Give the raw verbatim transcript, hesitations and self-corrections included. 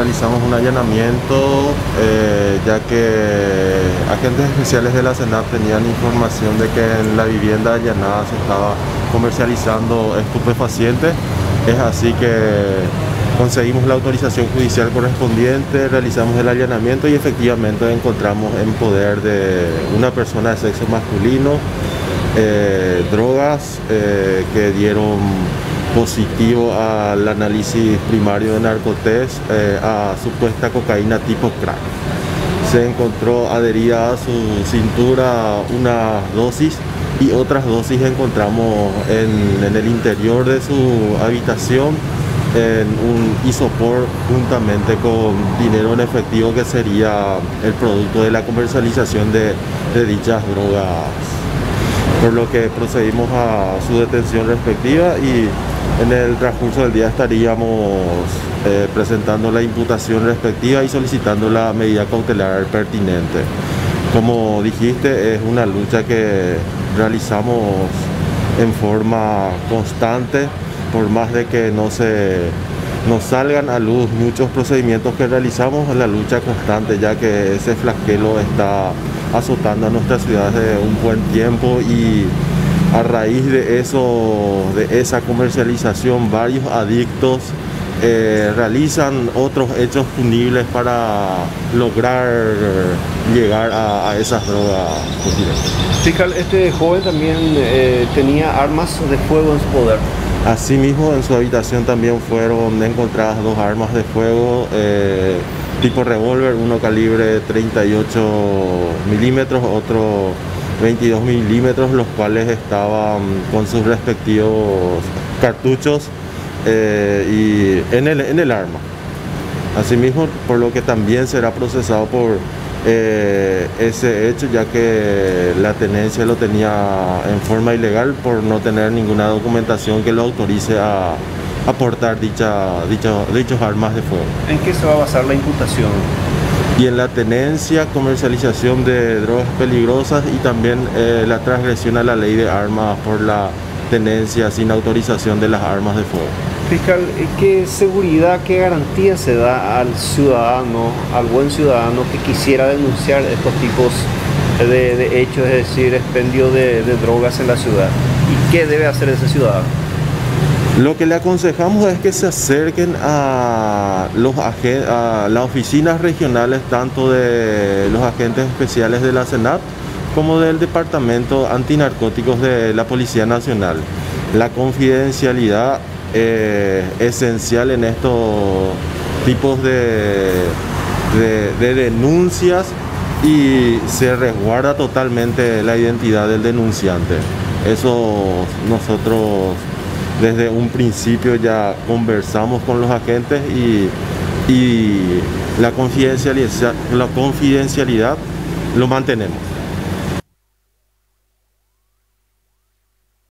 realizamos un allanamiento eh, ya que agentes especiales de la SENAP tenían información de que en la vivienda allanada se estaba comercializando estupefacientes. Es así que conseguimos la autorización judicial correspondiente, realizamos el allanamiento y efectivamente encontramos en poder de una persona de sexo masculino eh, drogas eh, que dieron positivo al análisis primario de narcotest eh, a supuesta cocaína tipo crack. Se encontró adherida a su cintura una dosis y otras dosis encontramos en, en el interior de su habitación en un isopor juntamente con dinero en efectivo que sería el producto de la comercialización de, de dichas drogas, por lo que procedimos a su detención respectiva y en el transcurso del día estaríamos eh, presentando la imputación respectiva y solicitando la medida cautelar pertinente. Como dijiste, es una lucha que realizamos en forma constante, por más de que no se nos salgan a luz muchos procedimientos que realizamos, en la lucha constante, ya que ese flagelo está azotando a nuestra ciudad desde un buen tiempo y a raíz de eso, de esa comercialización, varios adictos eh, realizan otros hechos punibles para lograr llegar a, a esas drogas. Fiscal, este joven también eh, tenía armas de fuego en su poder. Asimismo, en su habitación también fueron encontradas dos armas de fuego eh, tipo revólver, uno calibre treinta y ocho milímetros, otro veintidós milímetros, los cuales estaban con sus respectivos cartuchos eh, y en el, en el arma. Asimismo, por lo que también será procesado por eh, ese hecho, ya que la tenencia lo tenía en forma ilegal por no tener ninguna documentación que lo autorice a aportar dicha, dicha, dichos armas de fuego. ¿En qué se va a basar la imputación? Y en la tenencia, comercialización de drogas peligrosas y también eh, la transgresión a la ley de armas por la tenencia sin autorización de las armas de fuego. Fiscal, ¿qué seguridad, qué garantía se da al ciudadano, al buen ciudadano que quisiera denunciar estos tipos de, de hechos, es decir, expendio de, de drogas en la ciudad? ¿Y qué debe hacer ese ciudadano? Lo que le aconsejamos es que se acerquen a, los a las oficinas regionales, tanto de los agentes especiales de la SENAP como del Departamento Antinarcóticos de la Policía Nacional. La confidencialidad eh, esencial en estos tipos de, de, de denuncias y se resguarda totalmente la identidad del denunciante. Eso nosotros desde un principio ya conversamos con los agentes y, y la confidencialidad, la confidencialidad lo mantenemos.